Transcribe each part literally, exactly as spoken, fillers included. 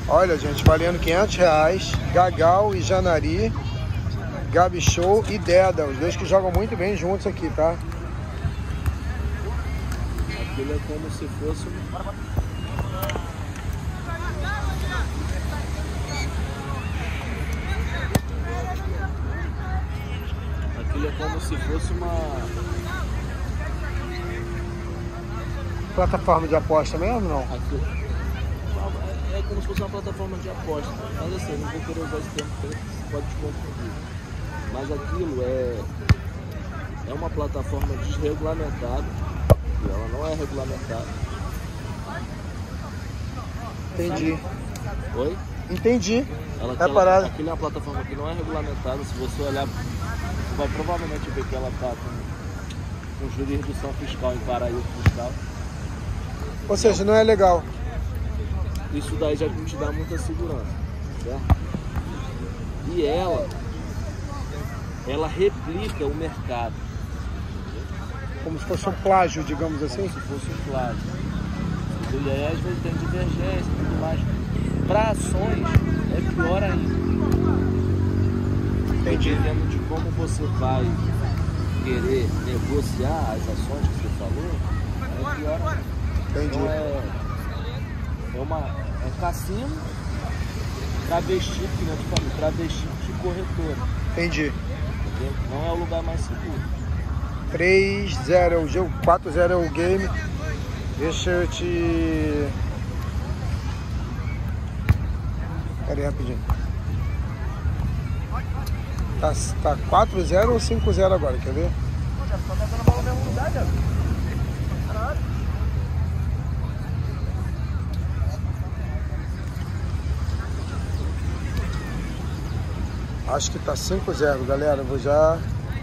Olha, gente, valendo quinhentos reais. Gagal e Janari. Gabi Show e Deda. Os dois que jogam muito bem juntos aqui, tá? Aquilo é como se fosse um... Aquilo é como se fosse uma... Plataforma de aposta mesmo, não? Aquilo... É como se fosse uma plataforma de aposta. Mas assim, não vou querer usar esse termo porque você pode te confundir. Mas aquilo é... É uma plataforma desregulamentada. E ela não é regulamentada. Entendi. Oi? Entendi. Ela, é parada. Aquilo é uma plataforma que não é regulamentada. Se você olhar, você vai provavelmente ver que ela está com, com jurisdição fiscal em paraíso fiscal. Ou seja, não é legal. Isso daí já te dá muita segurança, certo? E ela, ela replica o mercado. Como se fosse um plágio, digamos assim? Como se fosse um plágio. E aí às vezes tem divergência e tudo mais. Para ações é pior ainda. Entendi. Dependendo de como você vai querer negociar as ações que você falou, é pior ainda. Entendi. Então é, é, uma, é um cassino travestido, que não te falei, travestido de corretora. Entendi. Entendeu? Não é o lugar mais seguro. três zero é o jogo, quatro zero é o game. Deixa eu te... Pera aí rapidinho. Tá, tá quatro zero ou cinco zero agora, quer ver? Acho que tá cinco zero, galera. Eu vou já...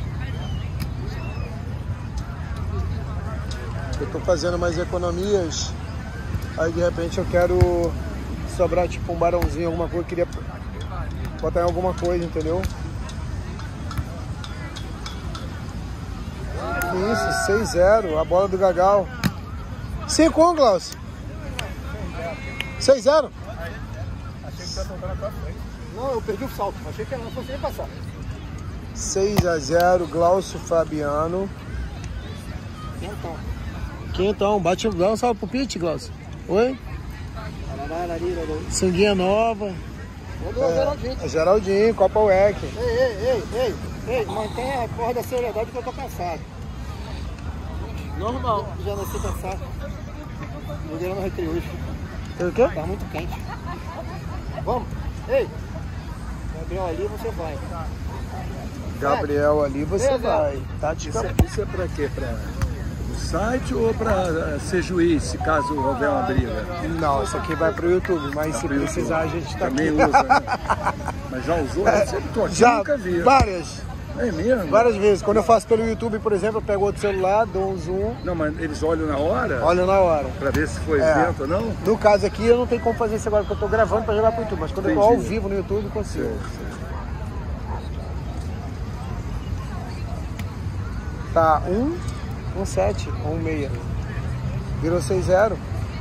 Eu tô fazendo mais economias. Aí de repente eu quero sobrar tipo um barãozinho, alguma coisa. Eu queria botar em alguma coisa, entendeu? Que isso, seis zero. A bola do Gagal. cinco um, Glaucio. seis zero. Achei que você ia soltar na tua frente. Não, eu perdi o salto. Achei que não fosse nem passar. seis a zero, Glaucio Fabiano. Então. Quintão, bate, dá um salve pro Pete, Glaucio. Oi? Sanguinha nova. É, Geraldinho. É Geraldinho, Copa U E C. Ei, ei, ei, ei, ei, mantenha a porra da seriedade que eu tô cansado. Normal. Já nasci cansado. Joguei no recreio hoje. Tem o quê? Tá muito quente. Vamos? Ei! Gabriel, ali você vai. Gabriel, ali você Ei, vai. Tática. Isso é, isso é pra quê? Pra o site ou pra ser juiz, se caso houver uma briga? Não, isso aqui vai pro YouTube, mas Vai se pro precisar YouTube. a gente tá Também aqui. usa, né? Mas já usou? Eu sempre tô aqui, Já, nunca vi. várias. É mesmo? Várias vezes. Quando eu faço pelo YouTube, por exemplo, eu pego outro celular, dou um zoom, Não, mas eles olham na hora? olho na hora. Pra ver se foi É. isento ou não? No caso aqui, eu não tenho como fazer isso agora, porque eu tô gravando pra jogar pro YouTube, mas quando eu tô ao Entendi. vivo no YouTube, eu consigo. Sei, sei. Tá um, um sete, um seis. Virou seis zero.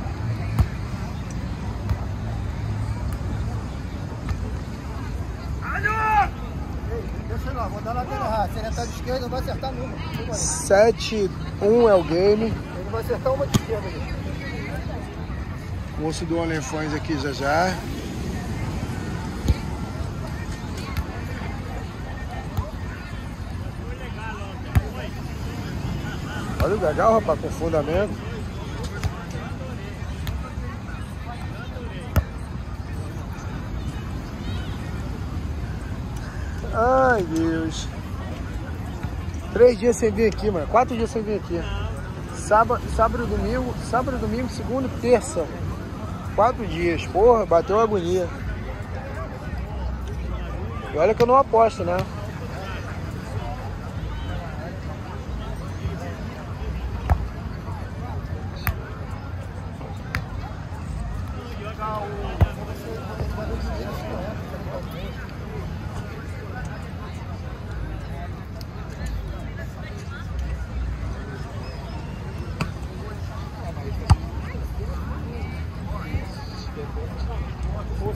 Deixa eu lá, vou dar na lateral errada. Se ele entrar de esquerda, não vai acertar nenhuma. sete um é o game. Ele vai acertar uma de esquerda ali. Moço do OnlyFans aqui já já. Olha o Gagal, rapaz, com fundamento. Ai, Deus. Três dias sem vir aqui, mano. Quatro dias sem vir aqui. Sábado, sábado, domingo, sábado, domingo, segunda e terça. Quatro dias. Porra, bateu a agonia. E olha que eu não aposto, né?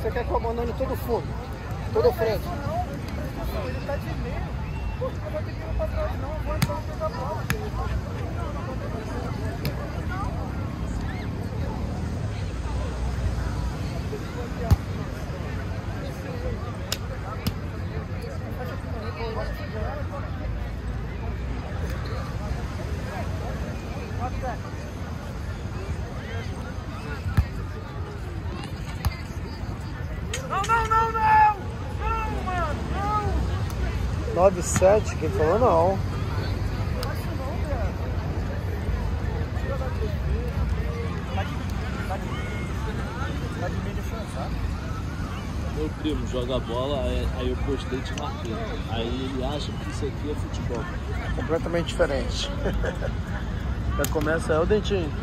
Você quer que eu abandone todo o fundo? Todo o frente? Não, ele tá de meio. Pô, não vai ter que ir pra trás, não. Eu vou entrar no pegar a bola. Não, não, não, não! Não, mano, não! nove sete, quem falou não. Meu primo joga bola, aí, aí eu postei e te marquei. Aí ele acha que isso aqui é futebol. Completamente diferente. Já começa, é o dentinho.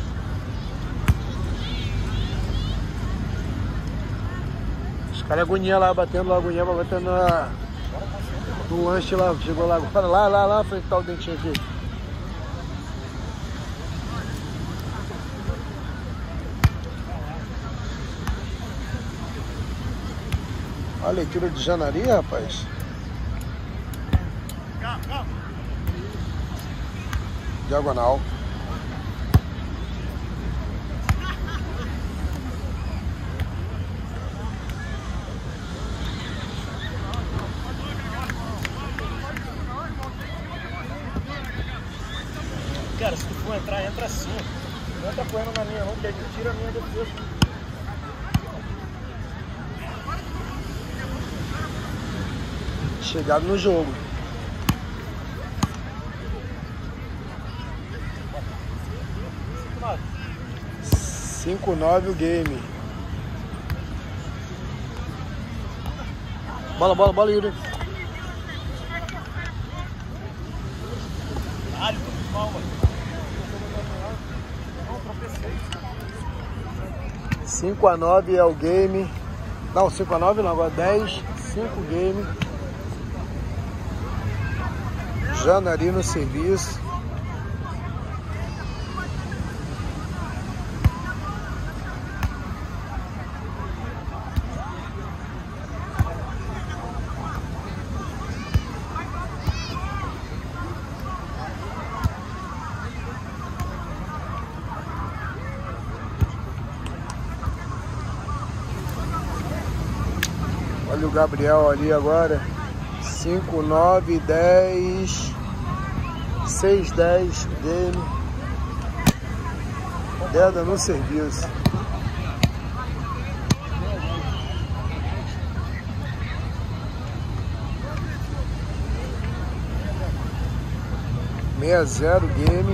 Os caras agonia lá, batendo lá, agonia, batendo na, no lanche lá. Chegou lá agora, lá, lá, lá, foi que tá o dentinho aqui. Olha a leitura de Janari, rapaz. Diagonal. Cara, se tu for entrar, entra assim. Não entra correndo na minha não, que aí tu tira a minha defesa. Chegado no jogo. cinco nove o game. Bola, bola, bola, Yuri. cinco a nove é o game. Não, cinco a nove não, agora dez. cinco game. Janari no serviço. Olha o Gabriel ali agora. cinco, nove, dez, seis, dez, game. Deda no serviço. seis a zero game.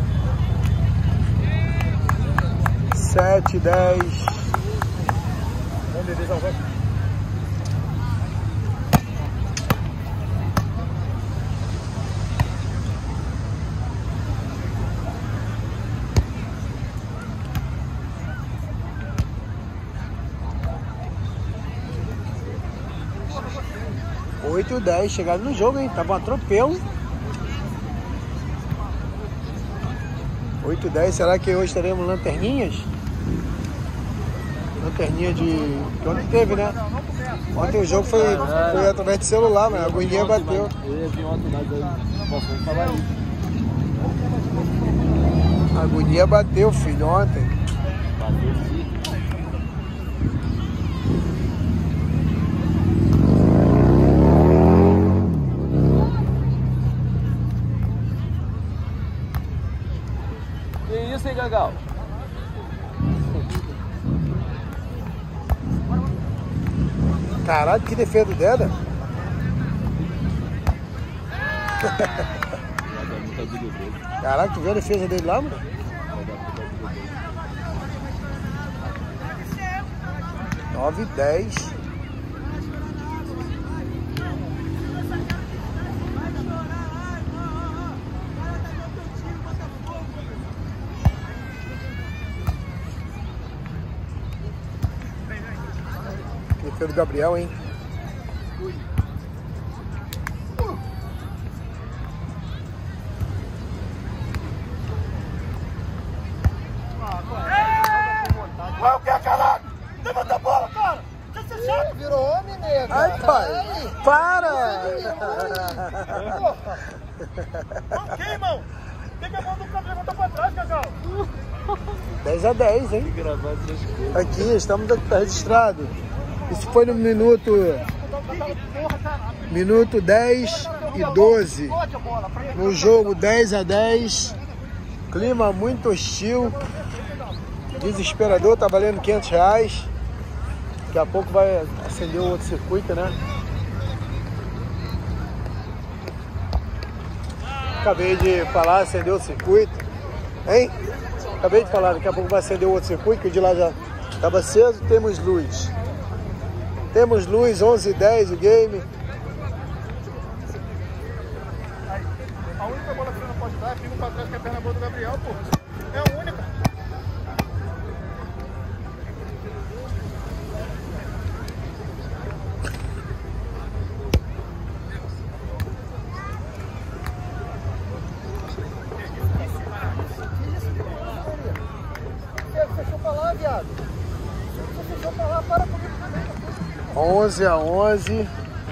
sete, dez. Vamos, Dedê, vai. oito dez, chegado no jogo, hein? Tava um atropelo. oito dez, será que hoje teremos lanterninhas? Lanterninha de... que ontem teve, né? Ontem o jogo foi, foi através de celular, mas a agonia bateu. Eu ia vir ontem, mas aí posso falar isso. A agonia bateu, filho, ontem. Bateu sim. Que isso, hein, Gagal? Caralho, que defesa do Deda. Caraca, tu viu a defesa dele lá, mano? nove dez. Defesa do Gabriel, hein? Vai o que é, caralho? Levanta a bola, cara! Ai, pai. Para. Que, irmão? Tem que a mão do campo levantar pra trás, Cacau. dez a dez, hein? Gravar essas coisas. Aqui, estamos tá registrado. Isso foi no minuto... Minuto dez e doze. No jogo dez a dez. Clima muito hostil. Desesperador, tá valendo quinhentos reais. Daqui a pouco vai acender o outro circuito, né? Acabei de falar, acendeu o circuito. Hein? Acabei de falar, daqui a pouco vai acender o outro circuito, que o de lá já estava aceso. Temos luz. Temos luz, onze e dez o game. A única bola que você não pode dar é fica pra trás, que é a perna boa do Gabriel, pô. É a única. Fechou pra lá, viado. Você fechou pra lá, para comigo também. onze a onze.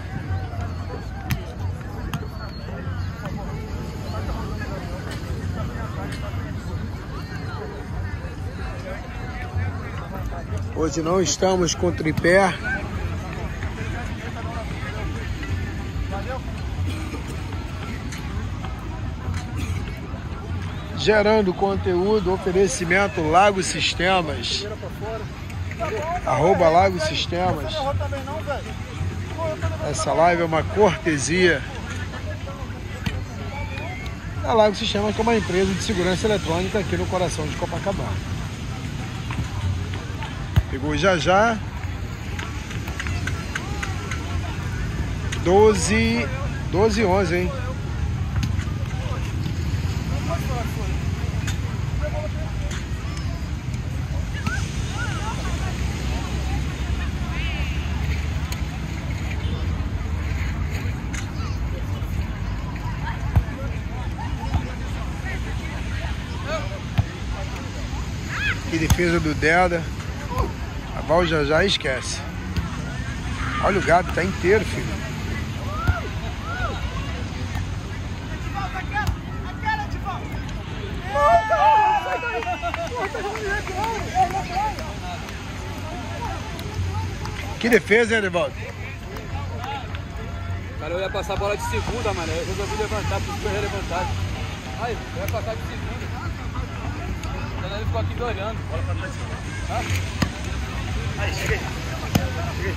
Hoje não estamos com tripé. Gerando conteúdo, oferecimento Lago Sistemas. Arroba Lago Sistemas. Essa live é uma cortesia. A Lago Sistemas, que é uma empresa de segurança eletrônica aqui no coração de Copacabana. Pegou já já. doze, doze e onze, hein? Que defesa do Deda. A Val já já esquece. Olha o gato, tá inteiro, filho. Que defesa, hein, Edevaldo? Cara, eu ia passar a bola de segunda, mano. Eu resolvi levantar, porque eu ia levantar. Aí, eu ia passar de segunda. Então ele ficou aqui me olhando. Bola pra trás. Ah? Aí, cheguei. Cheguei.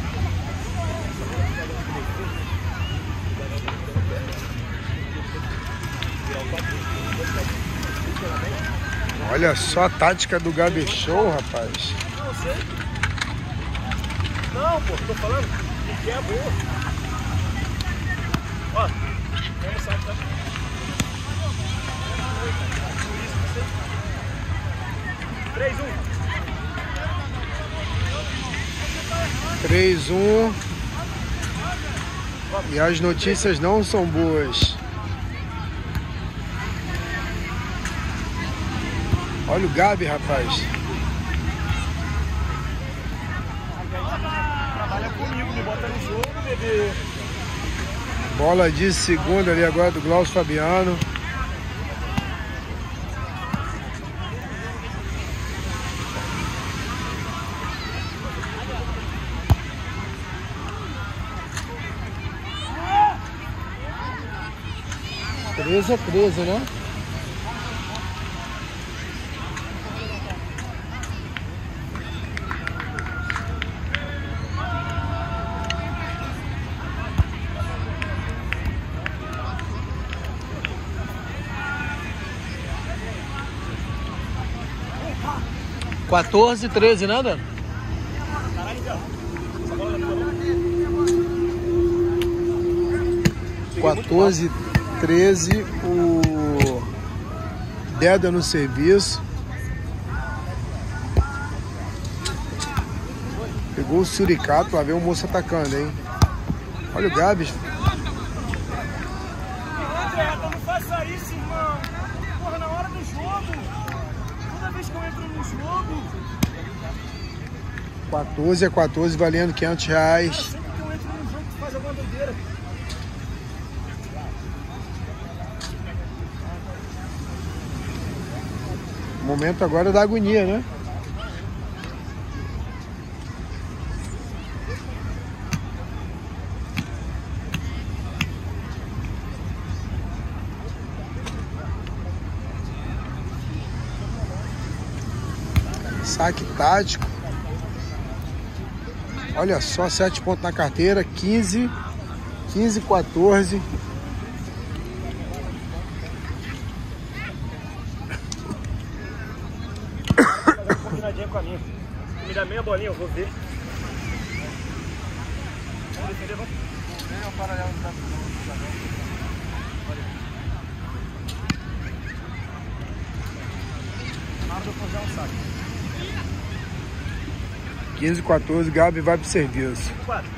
Olha só a tática do Gabi Show, rapaz. Não sei. Não, pô, tô falando. Que é boa. Ó, vamos sair, tá? três, um. três, um. E as notícias não são boas. Olha o Gabi, rapaz. Trabalha comigo, me bota no jogo, bebê. Bola de segunda ali agora do Glaucio Fabiano. treze a treze, né? quatorze, treze, né, Dan? quatorze, treze, o Deda no serviço. Pegou o suricato, lá vem o moço atacando, hein? Olha o Gabs. Não faça isso, irmão. Porra, na hora do jogo. Toda vez que eu entro no jogo. quatorze a quatorze, valendo quinhentos reais. Sempre que eu entro O momento agora é da agonia, né? Saque tático. Olha só, sete pontos na carteira, quinze, quinze, quatorze. Combinadinha com a minha. Me dá meia bolinha, eu vou ver. Vamos defender, vamos. É o paralelo do campo. Na hora de eu forjar um saque. quinze, quatorze, Gabi vai pro serviço. quatro.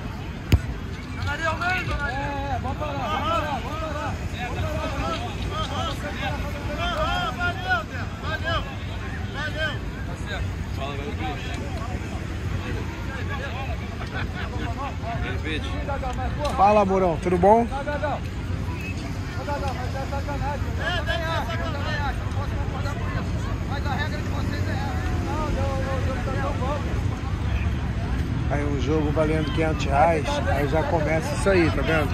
É, vamos parar, vamos parar, vamos parar. Valeu, Zé. Valeu. Valeu. Tá certo. Fala, galera. Fala, Mourão, tudo bom? Não, Gadão. Ô, Gadão, mas é sacanagem. É, também acho, eu também acho. Não posso concordar com isso. Mas a regra de vocês é essa. Não, não, não, o jogo tá tão bom. Aí um jogo valendo quinhentos reais, aí já começa isso aí, tá vendo?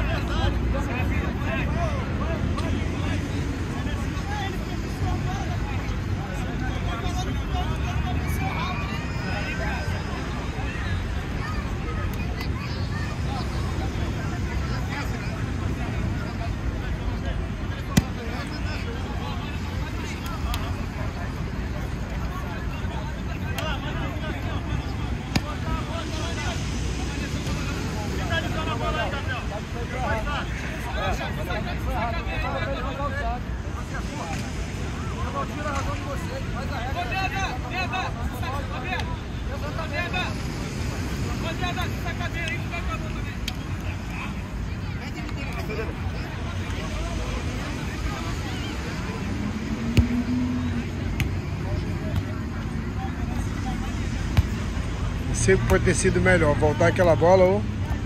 Não sei o que pode ter sido melhor, voltar aquela bola ou...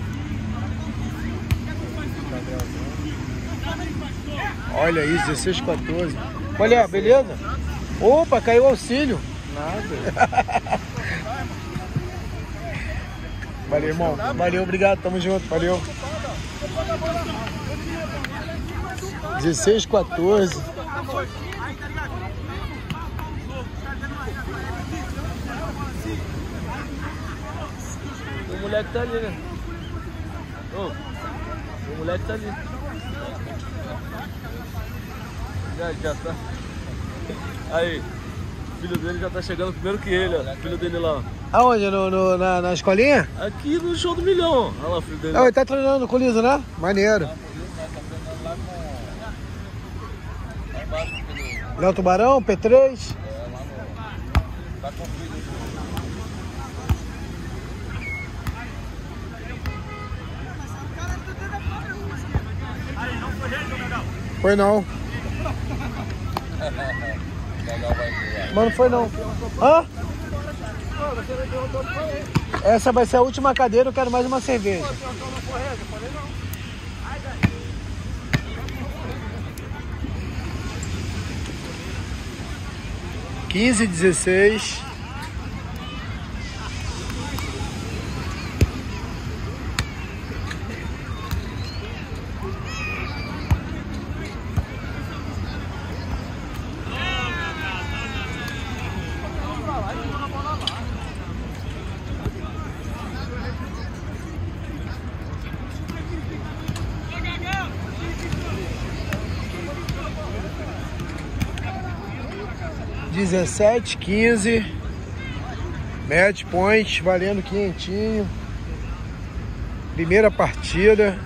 Olha isso, dezesseis, quatorze. Olha, beleza? Opa, caiu o auxílio. Nada. Valeu, irmão. Valeu, obrigado. Tamo junto. Valeu. dezesseis, quatorze. O moleque tá ali, né? Ô, o moleque tá ali. Já, já tá. Aí, o filho dele já tá chegando primeiro que ele, ó. O filho dele lá, ó. Aonde? No, no, na, na escolinha? Aqui no show do milhão, ó. Olha lá o filho dele. Ah, ele tá treinando com o Liso, né? Maneiro. Léo Tubarão, P três. Foi não. Mano, foi não. Hã? Essa vai ser a última cadeira, eu quero mais uma cerveja. quinze, dezesseis. dezessete, quinze, match point, valendo quinhentinho, primeira partida.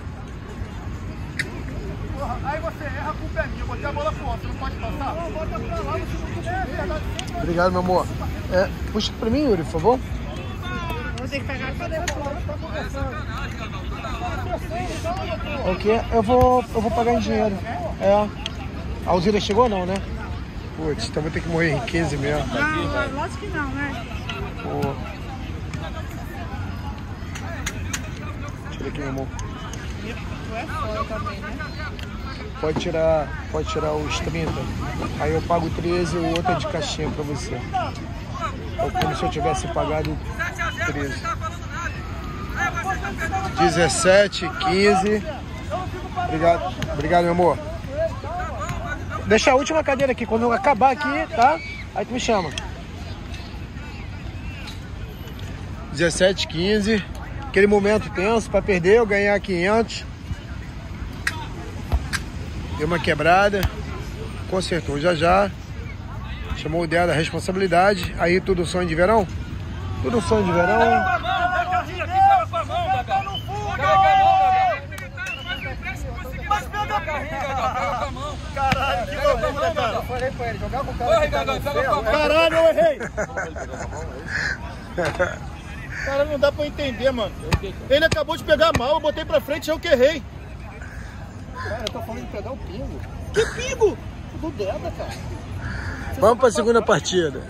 Aí você erra com o pé minha, eu botei a bola pro outro, você não pode passar? Não, bota pra lá, você não pode. Obrigado, meu amor. É, puxa pra mim, Yuri, por favor. Vou ter que pegar pra depois, tá conversando. O quê? Eu vou, eu vou pagar em dinheiro. É. A Alzira chegou não, né? Putz, então vou ter que morrer em quinze mesmo. Não, lógico que não, né? Pô. Tira aqui, meu amor. Tu é foda também, né? Pode tirar, pode tirar os trinta. Aí eu pago treze e o outro é de caixinha pra você. É como se eu tivesse pagado treze. dezessete, quinze. Obrigado, obrigado, meu amor. Deixa a última cadeira aqui. Quando eu acabar aqui, tá? Aí tu me chama. dezessete, quinze. Aquele momento tenso pra perder, eu ganhar quinhentos. Deu uma quebrada. Consertou já já. Chamou o dela da responsabilidade. Aí tudo sonho de verão? Tudo sonho de verão. Caralho, que loucura, cara. Eu falei pra ele, jogar com o cara. Caralho, eu errei. Cara, não dá pra entender, mano. Ele acabou de pegar mal, eu botei pra frente e eu que errei. Cara, eu tô falando de pegar o pingo. Que pingo? Do Deda, cara. Vamos pra segunda partida.